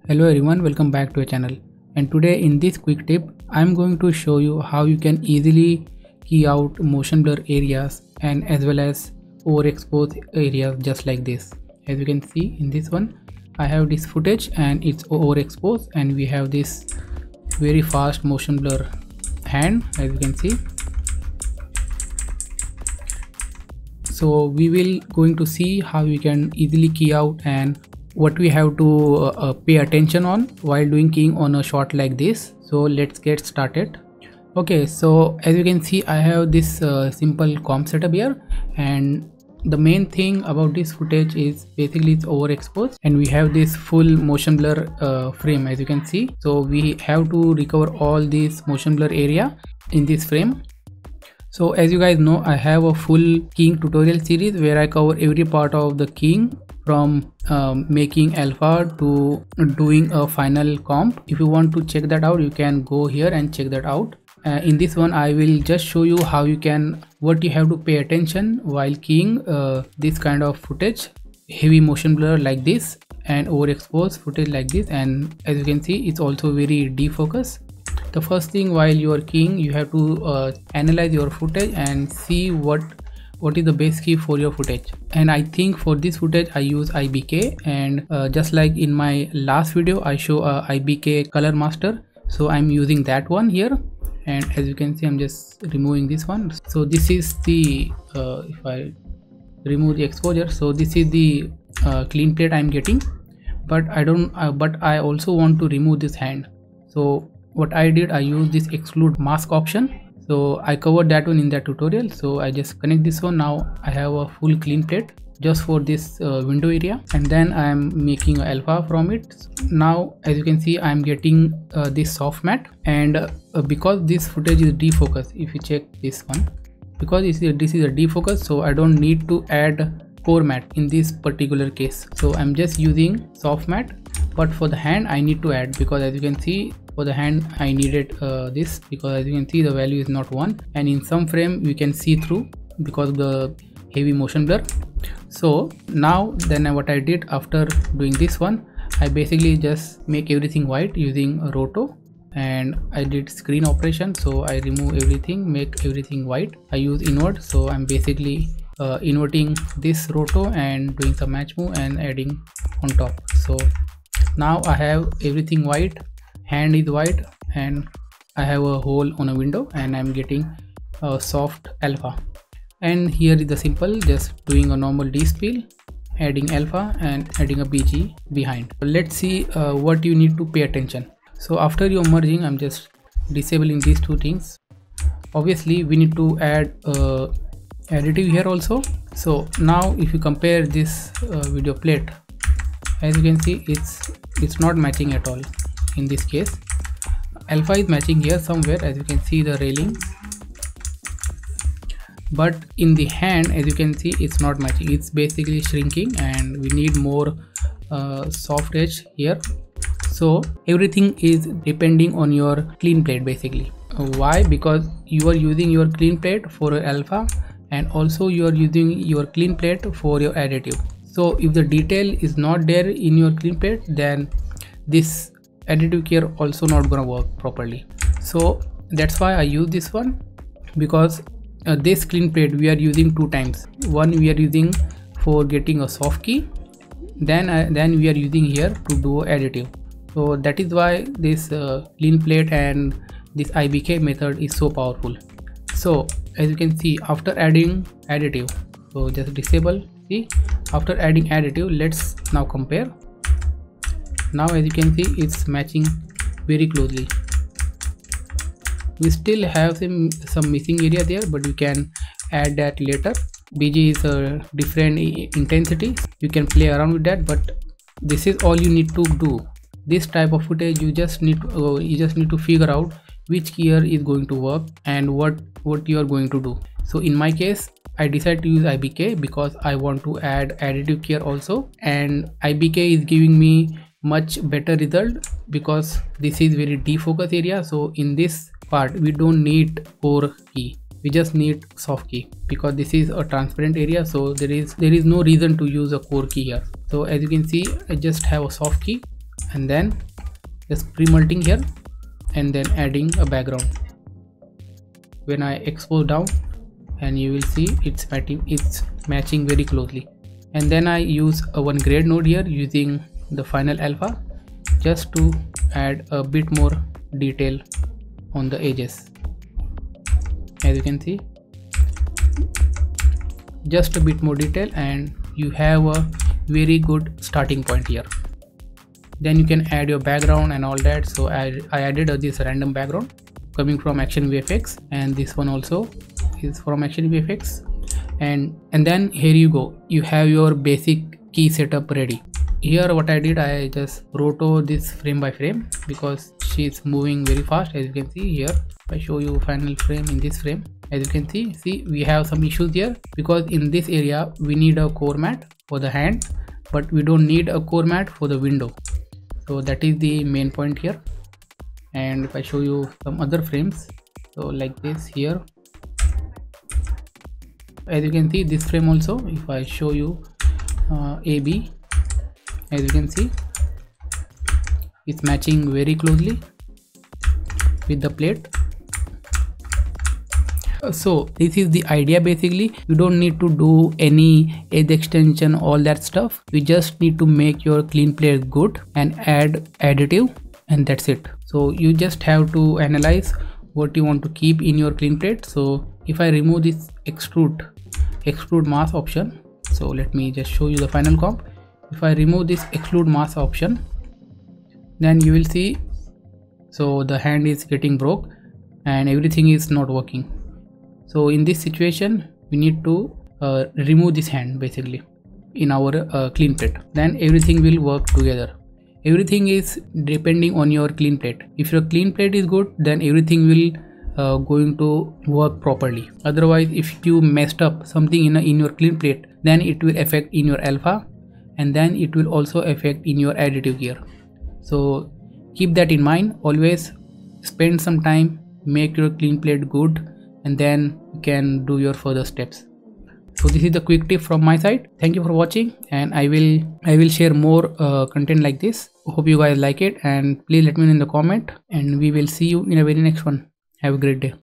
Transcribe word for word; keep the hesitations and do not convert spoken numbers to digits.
Hello everyone, welcome back to our channel. And today in this quick tip I am going to show you how you can easily key out motion blur areas and as well as overexpose areas just like this. As you can see in this one, I have this footage and it's overexposed, and we have this very fast motion blur hand, as you can see. So we will going to see how you can easily key out and what we have to uh, uh, pay attention on while doing keying on a shot like this. So let's get started. Okay, so as you can see I have this uh, simple comp setup here, and the main thing about this footage is basically it's overexposed and we have this full motion blur uh, frame, as you can see. So we have to recover all this motion blur area in this frame. So as you guys know, I have a full keying tutorial series where I cover every part of the keying, from um, making alpha to doing a final comp. If you want to check that out, you can go here and check that out. Uh, in this one I will just show you how you can, what you have to pay attention while keying uh, this kind of footage, heavy motion blur like this and overexposed footage like this. And as you can see, it's also very defocus. The first thing while you are keying, you have to uh, analyze your footage and see what what is the base key for your footage. And I think for this footage I use I B K, and uh, just like in my last video I show a I B K color master, so I'm using that one here. And as you can see, I'm just removing this one. So this is the uh, if I remove the exposure, so this is the uh, clean plate I'm getting, but I don't uh, but I also want to remove this hand. So what I did, I used this exclude mask option. So I covered that one in that tutorial. So I just connect this one. Now I have a full clean plate just for this uh, window area, and then I am making alpha from it. Now as you can see, I am getting uh, this soft matte, and uh, because this footage is defocus, if you check this one, because this is, this is a defocus, so I don't need to add core matte in this particular case. So I'm just using soft matte, but for the hand I need to add, because as you can see for the hand I needed uh, this, because as you can see the value is not one, and in some frame you can see through because of the heavy motion blur. So now then what I did after doing this one, I basically just make everything white using a roto, and I did screen operation. So I remove everything, make everything white. I use invert, so I'm basically uh, inverting this roto and doing some match move and adding on top. So now I have everything white, hand is white, and I have a hole on a window, and I'm getting a soft alpha. And here is the simple, just doing a normal D-spill, adding alpha and adding a B G behind. Let's see uh, what you need to pay attention. So after you're merging, I'm just disabling these two things. Obviously we need to add uh, additive here also. So now if you compare this uh, video plate, as you can see, it's it's not matching at all. In this case alpha is matching here somewhere, as you can see the railing, but in the hand as you can see it's not matching, it's basically shrinking, and we need more uh, soft edge here. So everything is depending on your clean plate basically. Why? Because you are using your clean plate for your alpha, and also you are using your clean plate for your additive. So if the detail is not there in your clean plate, then this additive care also not gonna work properly. So that's why I use this one, because uh, this clean plate we are using two times. One we are using for getting a soft key, then uh, then we are using here to do additive. So that is why this uh, clean plate and this I B K method is so powerful. So as you can see, after adding additive, so just disable. See, after adding additive, let's now compare. Now as you can see, it's matching very closely. We still have some some missing area there, but you can add that later. B G is a different intensity, you can play around with that, but this is all you need to do. This type of footage you just need to, uh, you just need to figure out which keyer is going to work and what what you are going to do. So in my case I decided to use I B K because I want to add additive keyer also, and I B K is giving me much better result because this is very defocus area. So in this part we don't need core key, we just need soft key, because this is a transparent area, so there is there is no reason to use a core key here. So as you can see, I just have a soft key and then just pre-multing here and then adding a background. When I expose down, and you will see it's matching it's matching very closely. And then I use a one grade node here using the final alpha just to add a bit more detail on the edges. As you can see, just a bit more detail, and you have a very good starting point here. Then you can add your background and all that. So I, I added uh, this random background coming from Action V F X, and this one also is from Action V F X. And and then here you go, you have your basic key setup ready. Here what I did, I just roto this frame by frame because she's moving very fast. As you can see here, if I show you final frame in this frame, as you can see see we have some issues here because in this area we need a core mat for the hand, but we don't need a core mat for the window. So that is the main point here. And if I show you some other frames, so like this here, as you can see this frame also, if I show you uh, A B, as you can see it's matching very closely with the plate. So this is the idea. Basically you don't need to do any edge extension, all that stuff. You just need to make your clean plate good and add additive, and that's it. So you just have to analyze what you want to keep in your clean plate. So if I remove this extrude extrude mask option, so let me just show you the final comp. If I remove this extrude mask option, then you will see, so the hand is getting broke and everything is not working. So in this situation we need to uh, remove this hand basically in our uh, clean plate, then everything will work together. Everything is depending on your clean plate. If your clean plate is good, then everything will uh, going to work properly. Otherwise, if you messed up something in, a, in your clean plate, then it will affect in your alpha, and then it will also affect in your additive gear. So keep that in mind. Always spend some time, make your clean plate good, and then you can do your further steps. So this is the quick tip from my side. Thank you for watching, and I will I will share more uh, content like this. Hope you guys like it, and please let me know in the comment, and we will see you in a very next one. Have a great day.